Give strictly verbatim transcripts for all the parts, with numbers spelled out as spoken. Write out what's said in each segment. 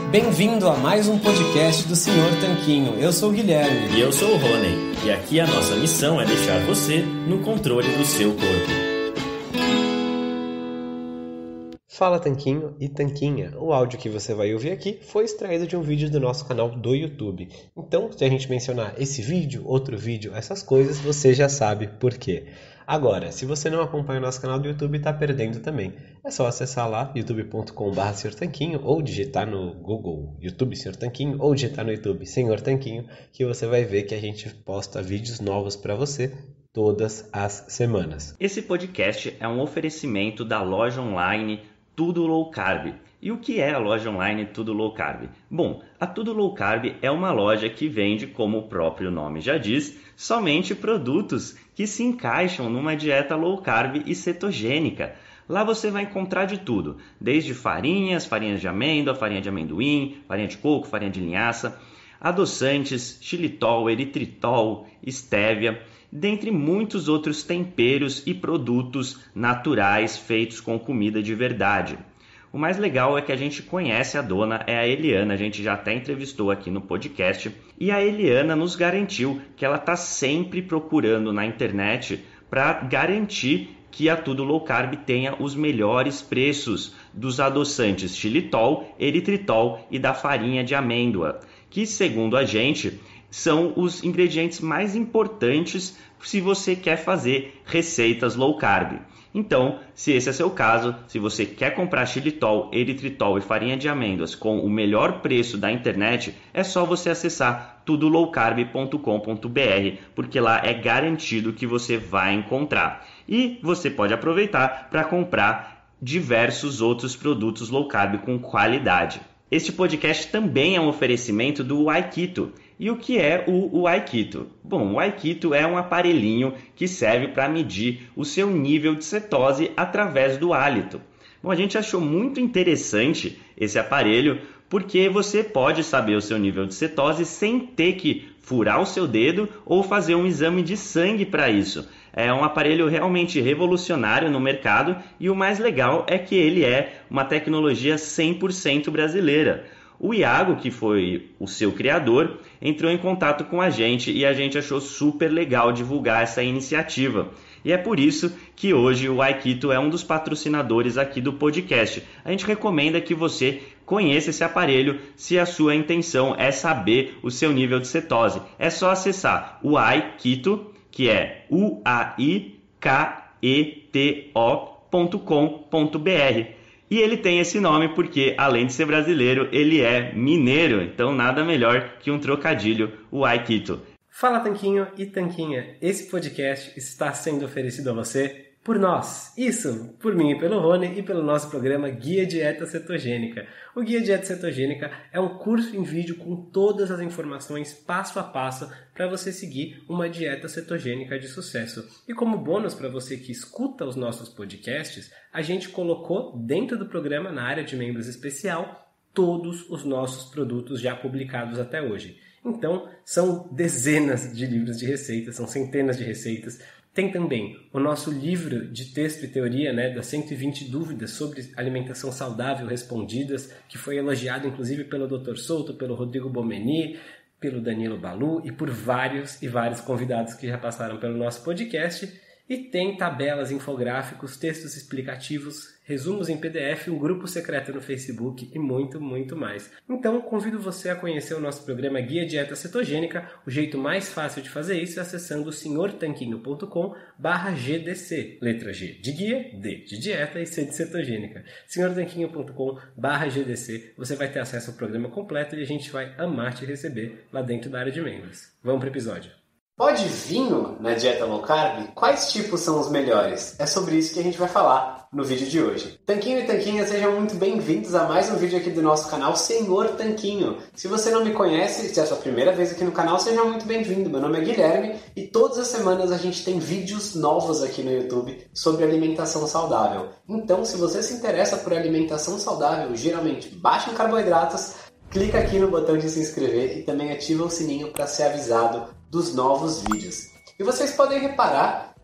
Bem-vindo a mais um podcast do senhor Tanquinho. Eu sou o Guilherme. E eu sou o Rony. E aqui a nossa missão é deixar você no controle do seu corpo. Fala Tanquinho e Tanquinha. O áudio que você vai ouvir aqui foi extraído de um vídeo do nosso canal do YouTube. Então, se a gente mencionar esse vídeo, outro vídeo, essas coisas, você já sabe por quê. Agora, se você não acompanha o nosso canal do YouTube, está perdendo também. É só acessar lá, youtube ponto com barra senhor tanquinho, ou digitar no Google YouTube senhor Tanquinho, ou digitar no YouTube Senhor Tanquinho, que você vai ver que a gente posta vídeos novos para você todas as semanas. Esse podcast é um oferecimento da loja online Tudo Low Carb. E o que é a loja online Tudo Low Carb? Bom, a Tudo Low Carb é uma loja que vende, como o próprio nome já diz, somente produtos que se encaixam numa dieta low carb e cetogênica. Lá você vai encontrar de tudo, desde farinhas, farinhas de amêndoa, farinha de amendoim, farinha de coco, farinha de linhaça, adoçantes, xilitol, eritritol, estévia, dentre muitos outros temperos e produtos naturais feitos com comida de verdade. O mais legal é que a gente conhece a dona, é a Eliana, a gente já até entrevistou aqui no podcast, e a Eliana nos garantiu que ela está sempre procurando na internet para garantir que a Tudo Low Carb tenha os melhores preços dos adoçantes xilitol, eritritol e da farinha de amêndoa, que segundo a gente são os ingredientes mais importantes se você quer fazer receitas low carb. Então, se esse é seu caso, se você quer comprar xilitol, eritritol e farinha de amêndoas com o melhor preço da internet, é só você acessar tudo low carb ponto com ponto b r, porque lá é garantido que você vai encontrar. E você pode aproveitar para comprar diversos outros produtos low carb com qualidade. Este podcast também é um oferecimento do Aikito. E o que é o, o Aikito? Bom, o Aikito é um aparelhinho que serve para medir o seu nível de cetose através do hálito. Bom, a gente achou muito interessante esse aparelho porque você pode saber o seu nível de cetose sem ter que furar o seu dedo ou fazer um exame de sangue para isso. É um aparelho realmente revolucionário no mercado e o mais legal é que ele é uma tecnologia cem por cento brasileira. O Iago, que foi o seu criador, entrou em contato com a gente e a gente achou super legal divulgar essa iniciativa. E é por isso que hoje o Aikito é um dos patrocinadores aqui do podcast. A gente recomenda que você conheça esse aparelho se a sua intenção é saber o seu nível de cetose. É só acessar o Aikito, que é u a i k e t o ponto com ponto b r. E ele tem esse nome porque, além de ser brasileiro, ele é mineiro. Então, nada melhor que um trocadilho, o Aikito. Fala Tanquinho e Tanquinha. Esse podcast está sendo oferecido a você por nós. Isso, por mim e pelo Rony e pelo nosso programa Guia Dieta Cetogênica. O Guia Dieta Cetogênica é um curso em vídeo com todas as informações passo a passo para você seguir uma dieta cetogênica de sucesso. E como bônus para você que escuta os nossos podcasts, a gente colocou dentro do programa, na área de membros especial, todos os nossos produtos já publicados até hoje. Então, são dezenas de livros de receitas, são centenas de receitas. Tem também o nosso livro de texto e teoria, né, das cento e vinte dúvidas sobre alimentação saudável respondidas, que foi elogiado inclusive pelo doutor Souto, pelo Rodrigo Bomeni, pelo Danilo Balu e por vários e vários convidados que já passaram pelo nosso podcast. E tem tabelas, infográficos, textos explicativos, resumos em P D F, um grupo secreto no Facebook e muito, muito mais. Então, convido você a conhecer o nosso programa Guia Dieta Cetogênica. O jeito mais fácil de fazer isso é acessando senhor tanquinho ponto com barra G D C. Letra G de guia, D de dieta e C de cetogênica. senhor tanquinho ponto com barra G D C. Você vai ter acesso ao programa completo e a gente vai amar te receber lá dentro da área de membros. Vamos para o episódio. Pode vinho na dieta low carb? Quais tipos são os melhores? É sobre isso que a gente vai falar no vídeo de hoje. Tanquinho e Tanquinha, sejam muito bem-vindos a mais um vídeo aqui do nosso canal Senhor Tanquinho. Se você não me conhece, se é a sua primeira vez aqui no canal, seja muito bem-vindo. Meu nome é Guilherme e todas as semanas a gente tem vídeos novos aqui no YouTube sobre alimentação saudável. Então, se você se interessa por alimentação saudável, geralmente baixa em carboidratos, clica aqui no botão de se inscrever e também ativa o sininho para ser avisado dos novos vídeos. E vocês podem reparar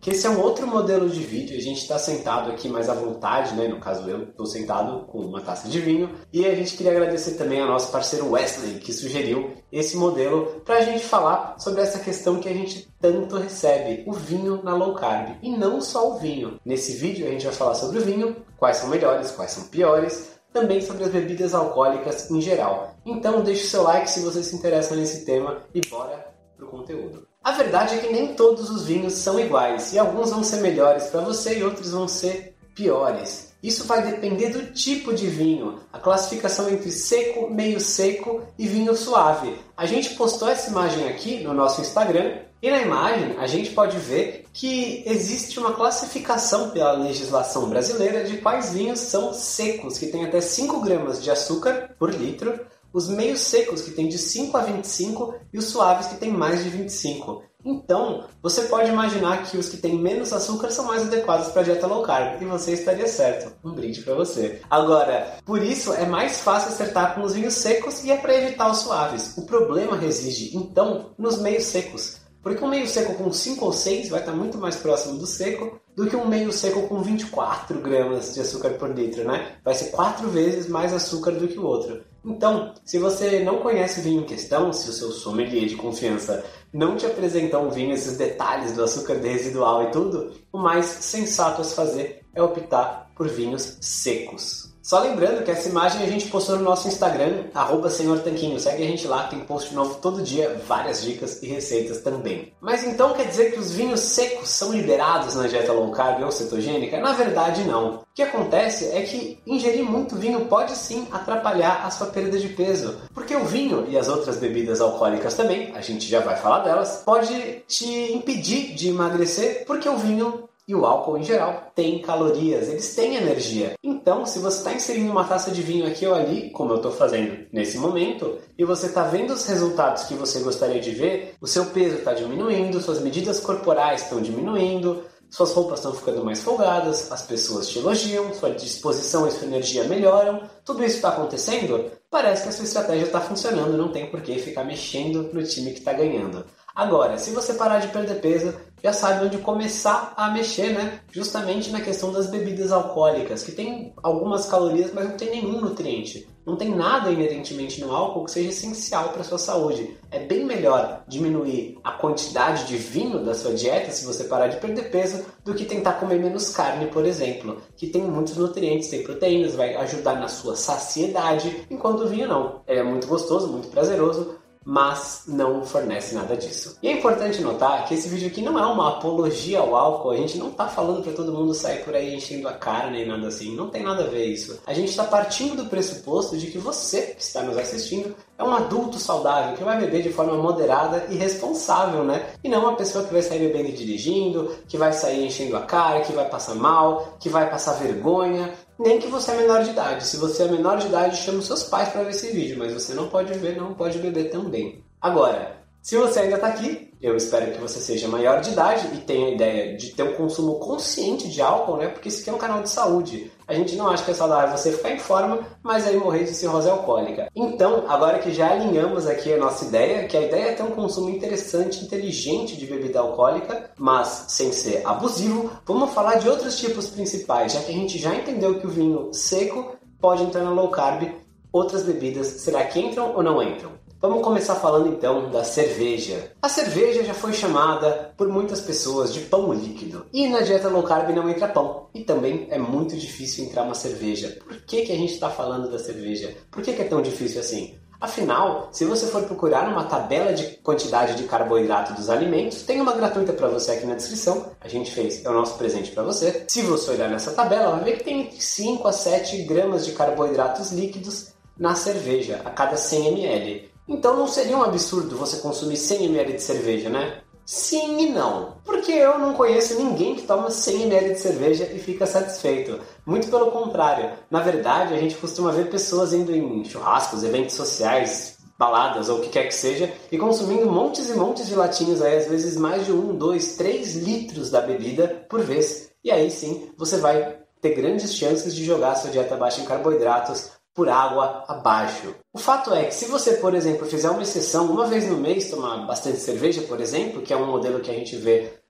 que esse é um outro modelo de vídeo. A gente está sentado aqui mais à vontade, né? No caso eu estou sentado com uma taça de vinho, e a gente queria agradecer também ao nosso parceiro Wesley, que sugeriu esse modelo para a gente falar sobre essa questão que a gente tanto recebe, o vinho na low carb. E não só o vinho. Nesse vídeo a gente vai falar sobre o vinho, quais são melhores, quais são piores, também sobre as bebidas alcoólicas em geral. Então deixe o seu like se você se interessa nesse tema e bora pro conteúdo. A verdade é que nem todos os vinhos são iguais, e alguns vão ser melhores para você e outros vão ser piores. Isso vai depender do tipo de vinho, a classificação entre seco, meio seco e vinho suave. A gente postou essa imagem aqui no nosso Instagram, e na imagem a gente pode ver que existe uma classificação pela legislação brasileira de quais vinhos são secos, que tem até cinco gramas de açúcar por litro, os meios secos, que tem de cinco a vinte e cinco, e os suaves, que tem mais de vinte e cinco. Então, você pode imaginar que os que têm menos açúcar são mais adequados para a dieta low carb, e você estaria certo. Um brinde para você. Agora, por isso é mais fácil acertar com os vinhos secos e é para evitar os suaves. O problema reside, então, nos meios secos. Porque um meio seco com cinco ou seis vai estar muito mais próximo do seco do que um meio seco com vinte e quatro gramas de açúcar por litro, né? Vai ser quatro vezes mais açúcar do que o outro. Então, se você não conhece o vinho em questão, se o seu sommelier de confiança não te apresentar um vinho, esses detalhes do açúcar residual e tudo, o mais sensato a se fazer é optar por vinhos secos. Só lembrando que essa imagem a gente postou no nosso Instagram, arroba senhor tanquinho. Segue a gente lá, tem post novo todo dia, várias dicas e receitas também. Mas então quer dizer que os vinhos secos são liberados na dieta low carb ou cetogênica? Na verdade não. O que acontece é que ingerir muito vinho pode sim atrapalhar a sua perda de peso. Porque o vinho e as outras bebidas alcoólicas também, a gente já vai falar delas, pode te impedir de emagrecer, porque o vinho e o álcool em geral tem calorias, eles têm energia. Então, se você está inserindo uma taça de vinho aqui ou ali, como eu estou fazendo nesse momento, e você está vendo os resultados que você gostaria de ver, o seu peso está diminuindo, suas medidas corporais estão diminuindo, suas roupas estão ficando mais folgadas, as pessoas te elogiam, sua disposição e sua energia melhoram, tudo isso está acontecendo, parece que a sua estratégia está funcionando, não tem por que ficar mexendo no time que está ganhando. Agora, se você parar de perder peso, já sabe onde começar a mexer, né? Justamente na questão das bebidas alcoólicas, que tem algumas calorias, mas não tem nenhum nutriente. Não tem nada inerentemente no álcool que seja essencial para a sua saúde. É bem melhor diminuir a quantidade de vinho da sua dieta, se você parar de perder peso, do que tentar comer menos carne, por exemplo, que tem muitos nutrientes, tem proteínas, vai ajudar na sua saciedade, enquanto o vinho não. Ele é muito gostoso, muito prazeroso, mas não fornece nada disso. E é importante notar que esse vídeo aqui não é uma apologia ao álcool, a gente não está falando para todo mundo sair por aí enchendo a cara nem nada assim, não tem nada a ver isso. A gente está partindo do pressuposto de que você que está nos assistindo é um adulto saudável, que vai beber de forma moderada e responsável, né? E não uma pessoa que vai sair bebendo e dirigindo, que vai sair enchendo a cara, que vai passar mal, que vai passar vergonha, nem que você é menor de idade. Se você é menor de idade, chama os seus pais para ver esse vídeo, mas você não pode ver, não pode beber também. Agora, se você ainda está aqui, eu espero que você seja maior de idade e tenha a ideia de ter um consumo consciente de álcool, né? Porque isso aqui é um canal de saúde. A gente não acha que é saudável você ficar em forma, mas aí morrer de cirrose alcoólica. Então, agora que já alinhamos aqui a nossa ideia, que a ideia é ter um consumo interessante, inteligente de bebida alcoólica, mas sem ser abusivo, vamos falar de outros tipos principais, já que a gente já entendeu que o vinho seco pode entrar na low carb, outras bebidas, será que entram ou não entram? Vamos começar falando então da cerveja. A cerveja já foi chamada por muitas pessoas de pão líquido. E na dieta low carb não entra pão. E também é muito difícil entrar uma cerveja. Por que que a gente está falando da cerveja? Por que que é tão difícil assim? Afinal, se você for procurar uma tabela de quantidade de carboidrato dos alimentos, tem uma gratuita para você aqui na descrição. A gente fez, é o nosso presente para você. Se você olhar nessa tabela, vai ver que tem entre cinco a sete gramas de carboidratos líquidos na cerveja, a cada cem mililitros. Então não seria um absurdo você consumir cem mililitros de cerveja, né? Sim e não. Porque eu não conheço ninguém que toma cem mililitros de cerveja e fica satisfeito. Muito pelo contrário. Na verdade, a gente costuma ver pessoas indo em churrascos, eventos sociais, baladas ou o que quer que seja, e consumindo montes e montes de latinhas, aí, às vezes mais de um, dois, três litros da bebida por vez. E aí sim, você vai ter grandes chances de jogar a sua dieta baixa em carboidratos por água abaixo. O fato é que se você, por exemplo, fizer uma exceção, uma vez no mês tomar bastante cerveja, por exemplo, que é um modelo que a gente vê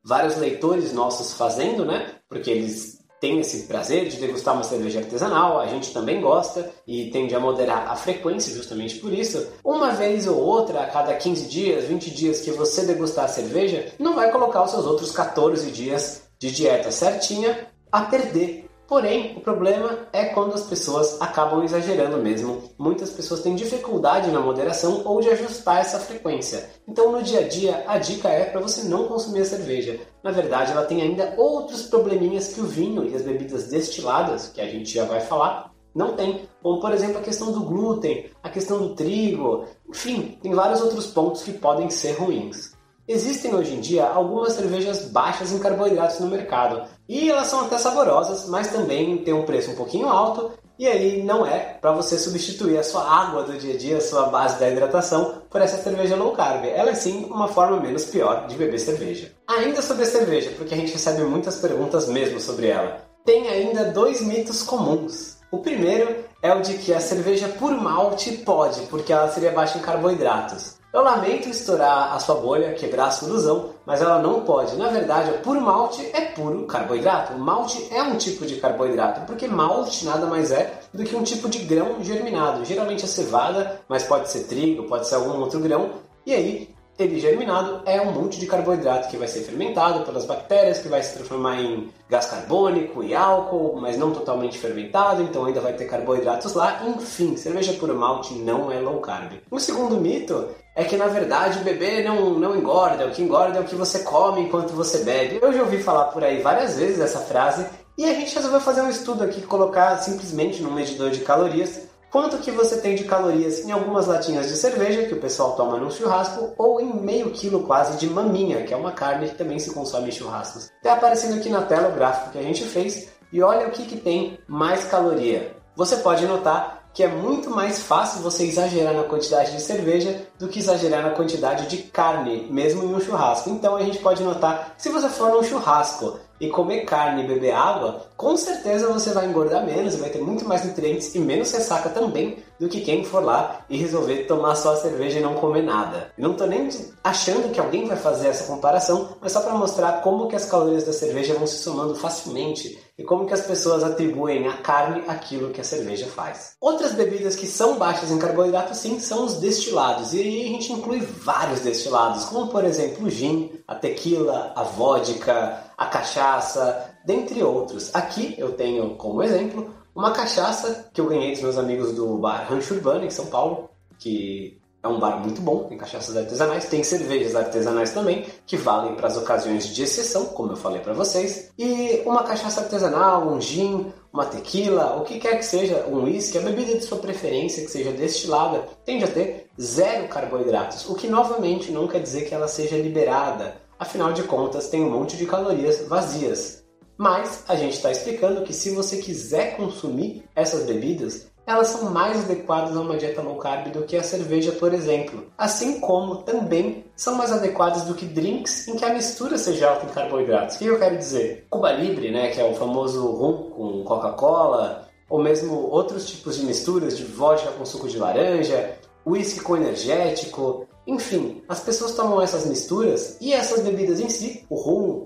vários leitores nossos fazendo, né? Porque eles têm esse prazer de degustar uma cerveja artesanal, a gente também gosta e tende a moderar a frequência justamente por isso. Uma vez ou outra, a cada quinze dias, vinte dias que você degustar a cerveja, não vai colocar os seus outros quatorze dias de dieta certinha a perder. Porém, o problema é quando as pessoas acabam exagerando mesmo. Muitas pessoas têm dificuldade na moderação ou de ajustar essa frequência. Então, no dia a dia, a dica é para você não consumir a cerveja. Na verdade, ela tem ainda outros probleminhas que o vinho e as bebidas destiladas, que a gente já vai falar, não tem. Como, por exemplo, a questão do glúten, a questão do trigo, enfim, tem vários outros pontos que podem ser ruins. Existem hoje em dia algumas cervejas baixas em carboidratos no mercado e elas são até saborosas, mas também tem um preço um pouquinho alto e aí não é para você substituir a sua água do dia a dia, a sua base da hidratação por essa cerveja low carb. Ela é sim uma forma menos pior de beber cerveja. Ainda sobre a cerveja, porque a gente recebe muitas perguntas mesmo sobre ela, tem ainda dois mitos comuns. O primeiro é o de que a cerveja por malte pode, porque ela seria baixa em carboidratos. Eu lamento estourar a sua bolha, quebrar a sua ilusão, mas ela não pode. Na verdade, o puro malte é puro carboidrato. Malte é um tipo de carboidrato, porque malte nada mais é do que um tipo de grão germinado. Geralmente é cevada, mas pode ser trigo, pode ser algum outro grão. E aí, ele germinado é um monte de carboidrato que vai ser fermentado pelas bactérias, que vai se transformar em gás carbônico e álcool, mas não totalmente fermentado, então ainda vai ter carboidratos lá. Enfim, cerveja puro malte não é low carb. O segundo mito é que, na verdade, beber não, não engorda. O que engorda é o que você come enquanto você bebe. Eu já ouvi falar por aí várias vezes essa frase e a gente resolveu fazer um estudo aqui, colocar simplesmente num medidor de calorias quanto que você tem de calorias em algumas latinhas de cerveja que o pessoal toma num churrasco ou em meio quilo quase de maminha, que é uma carne que também se consome em churrascos. Está aparecendo aqui na tela o gráfico que a gente fez e olha o que, que tem mais caloria. Você pode notar que é muito mais fácil você exagerar na quantidade de cerveja do que exagerar na quantidade de carne, mesmo em um churrasco. Então a gente pode notar que se você for num churrasco e comer carne e beber água, com certeza você vai engordar menos e vai ter muito mais nutrientes e menos ressaca também do que quem for lá e resolver tomar só a cerveja e não comer nada. Eu não estou nem achando que alguém vai fazer essa comparação, mas só para mostrar como que as calorias da cerveja vão se somando facilmente e como que as pessoas atribuem à carne aquilo que a cerveja faz. Outras bebidas que são baixas em carboidrato, sim, são os destilados. E aí a gente inclui vários destilados, como por exemplo o gin, a tequila, a vodka, a cachaça, dentre outros. Aqui eu tenho como exemplo uma cachaça que eu ganhei dos meus amigos do bar Rancho Urbano, em São Paulo, que é um bar muito bom, tem cachaças artesanais, tem cervejas artesanais também, que valem para as ocasiões de exceção, como eu falei para vocês. E uma cachaça artesanal, um gin, uma tequila, o que quer que seja, um whisky, a bebida de sua preferência, que seja destilada, tende a ter zero carboidratos, o que novamente não quer dizer que ela seja liberada. Afinal de contas, tem um monte de calorias vazias. Mas a gente está explicando que se você quiser consumir essas bebidas, elas são mais adequadas a uma dieta low carb do que a cerveja, por exemplo. Assim como também são mais adequadas do que drinks em que a mistura seja alta em carboidratos. O que eu quero dizer? Cuba Libre, né, que é o famoso rum com Coca-Cola, ou mesmo outros tipos de misturas de vodka com suco de laranja, whisky com energético. Enfim, as pessoas tomam essas misturas e essas bebidas em si, o rum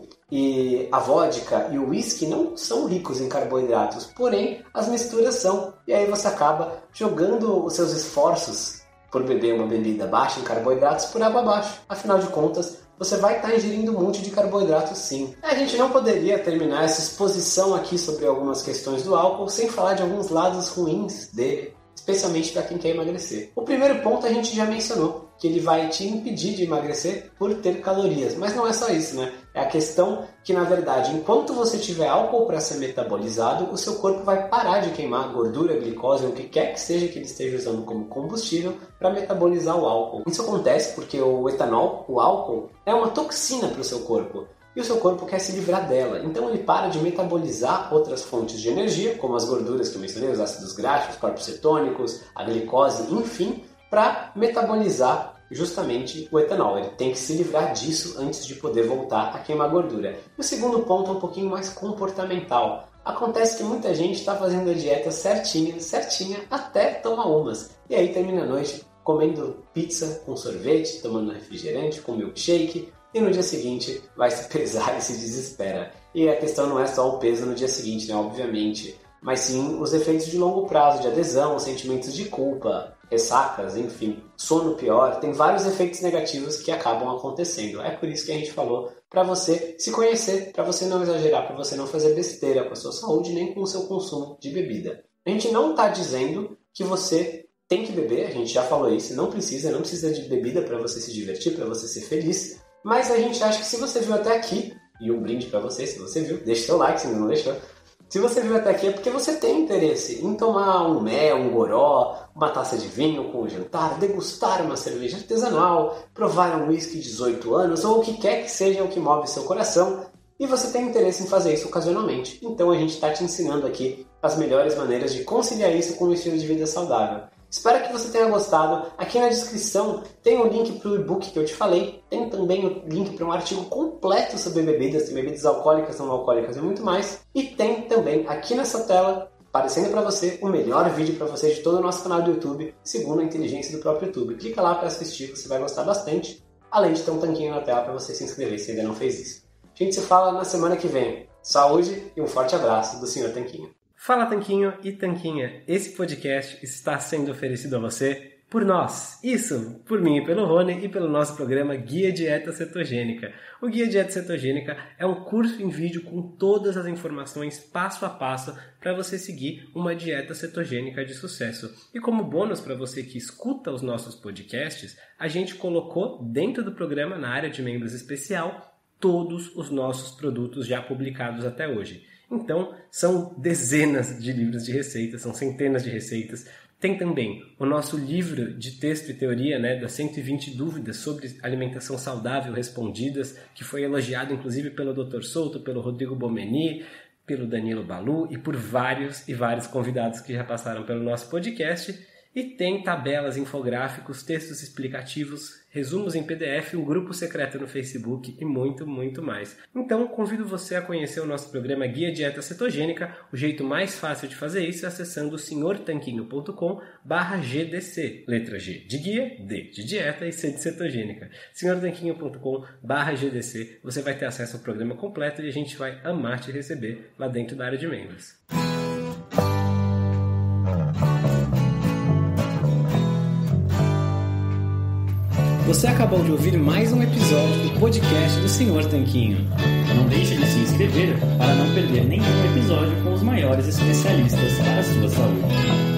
e a vodka e o whisky, não são ricos em carboidratos, porém as misturas são. E aí você acaba jogando os seus esforços por beber uma bebida baixa em carboidratos por água abaixo. Afinal de contas, você vai estar ingerindo um monte de carboidratos sim. A gente não poderia terminar essa exposição aqui sobre algumas questões do álcool sem falar de alguns lados ruins dele, especialmente para quem quer emagrecer. O primeiro ponto a gente já mencionou, que ele vai te impedir de emagrecer por ter calorias. Mas não é só isso, né? É a questão que, na verdade, enquanto você tiver álcool para ser metabolizado, o seu corpo vai parar de queimar gordura, glicose, ou o que quer que seja que ele esteja usando como combustível para metabolizar o álcool. Isso acontece porque o etanol, o álcool, é uma toxina para o seu corpo. E o seu corpo quer se livrar dela. Então ele para de metabolizar outras fontes de energia, como as gorduras que eu mencionei, os ácidos graxos, corpos cetônicos, a glicose, enfim, para metabolizar justamente o etanol. Ele tem que se livrar disso antes de poder voltar a queimar gordura. E o segundo ponto é um pouquinho mais comportamental. Acontece que muita gente está fazendo a dieta certinha, certinha, até tomar umas. E aí termina a noite comendo pizza com sorvete, tomando refrigerante, com milkshake, e no dia seguinte vai se pesar e se desespera. E a questão não é só o peso no dia seguinte, né, obviamente, mas sim os efeitos de longo prazo, de adesão, sentimentos de culpa, ressacas, enfim, sono pior, tem vários efeitos negativos que acabam acontecendo. É por isso que a gente falou para você se conhecer, para você não exagerar, para você não fazer besteira com a sua saúde nem com o seu consumo de bebida. A gente não está dizendo que você tem que beber, a gente já falou isso, não precisa, não precisa de bebida para você se divertir, para você ser feliz, mas a gente acha que se você viu até aqui, e um brinde para você se você viu, deixa seu like se não deixou. Se você viu até aqui é porque você tem interesse em tomar um mel, um goró, uma taça de vinho com o jantar, degustar uma cerveja artesanal, provar um whisky de dezoito anos ou o que quer que seja o que move seu coração e você tem interesse em fazer isso ocasionalmente. Então a gente está te ensinando aqui as melhores maneiras de conciliar isso com um estilo de vida saudável. Espero que você tenha gostado. Aqui na descrição tem o link para o e-book que eu te falei. Tem também o link para um artigo completo sobre bebidas, bebidas alcoólicas, não alcoólicas e muito mais. E tem também aqui nessa tela, aparecendo para você, o melhor vídeo para você de todo o nosso canal do YouTube, segundo a inteligência do próprio YouTube. Clica lá para assistir, você vai gostar bastante. Além de ter um tanquinho na tela para você se inscrever se ainda não fez isso. A gente se fala na semana que vem. Saúde e um forte abraço do senhor Tanquinho. Fala Tanquinho e Tanquinha, esse podcast está sendo oferecido a você por nós, isso, por mim e pelo Rony e pelo nosso programa Guia Dieta Cetogênica. O Guia Dieta Cetogênica é um curso em vídeo com todas as informações passo a passo para você seguir uma dieta cetogênica de sucesso. E como bônus para você que escuta os nossos podcasts, a gente colocou dentro do programa, na área de membros especial, todos os nossos produtos já publicados até hoje. Então, são dezenas de livros de receitas, são centenas de receitas. Tem também o nosso livro de texto e teoria, né, das cento e vinte dúvidas sobre alimentação saudável respondidas, que foi elogiado inclusive pelo doutor Souto, pelo Rodrigo Bomeni, pelo Danilo Balu e por vários e vários convidados que já passaram pelo nosso podcast. E tem tabelas, infográficos, textos explicativos, resumos em P D F, um grupo secreto no Facebook e muito, muito mais. Então, convido você a conhecer o nosso programa Guia Dieta Cetogênica. O jeito mais fácil de fazer isso é acessando senhor tanquinho ponto com barra G D C. Letra G de guia, D de dieta e C de cetogênica. senhor tanquinho ponto com barra G D C. Você vai ter acesso ao programa completo e a gente vai amar te receber lá dentro da área de membros. Você acabou de ouvir mais um episódio do podcast do senhor Tanquinho. Não deixe de se inscrever para não perder nenhum episódio com os maiores especialistas para a sua saúde.